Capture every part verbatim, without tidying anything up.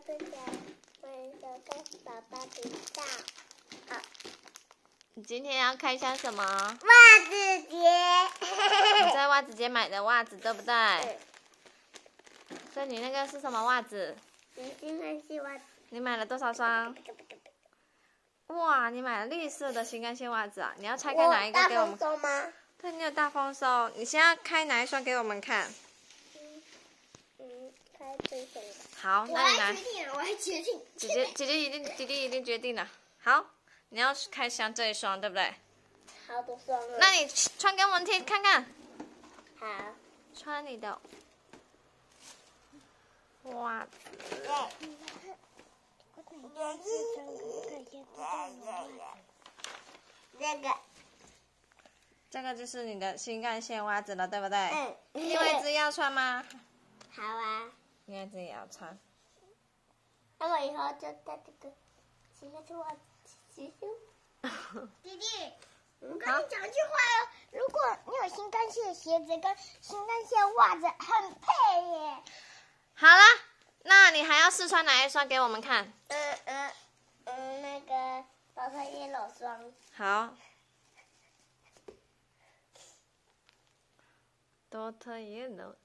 分享欢迎收看宝宝频道。好， 你今天要开箱什么？ 袜子节。 你在袜子节买的袜子，对不对？ 嗯。 所以你那个是什么袜子？ 明星干线袜子。 你买了多少双？哇，你买了绿色的新干线袜子啊！你要拆开哪一个给我们？ 大丰收吗？ 对，你有大丰收。你先要开哪一双给我们看？ 嗯嗯，开最小的。 好，那你来。 我来决定了，我来决定。 姐姐姐姐已经弟弟已经决定了。好，你要开箱这一双，对不对？ 好多双了。 那你穿给我们听看看。 好。 穿你的袜子。 这个。 这个就是你的新干线袜子了，对不对？ 嗯。 另外一只要穿吗？ 好啊。 另外一只也要穿。 那我以后就带这个新干线袜子去学校。弟弟，我跟你讲一句话哦，如果你有新干线鞋子跟新干线袜子，很配耶。 好了，那你还要试穿哪一双给我们看？ 嗯嗯嗯，那个宝特耶楼霜。 好。Doctor Yellow。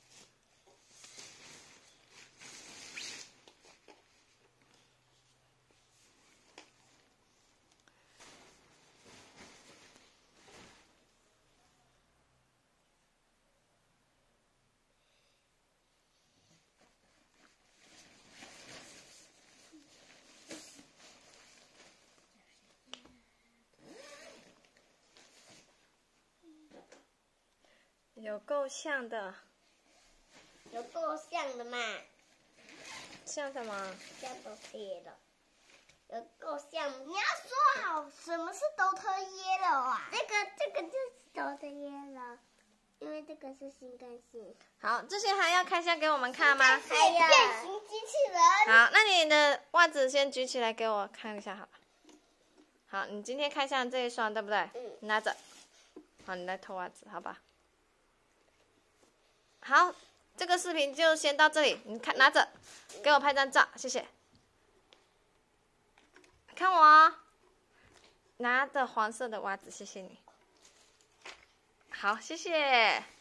有够像的。 有够像的嘛？ 像什么？ 像都贴了。有够像。你要说好什么是都特耶了啊？这个这个就是都特耶了，因为这个是新干线。 好，这些还要开箱给我们看吗？ 还有变形机器人。 好，那你的袜子先举起来给我看一下，好了。好，你今天开箱这一双，对不对？ 嗯。 拿着。好，你来脱袜子，好吧？好，这个视频就先到这里。你看，拿着，给我拍张照，谢谢。看我哦，拿着黄色的袜子，谢谢你。好，谢谢。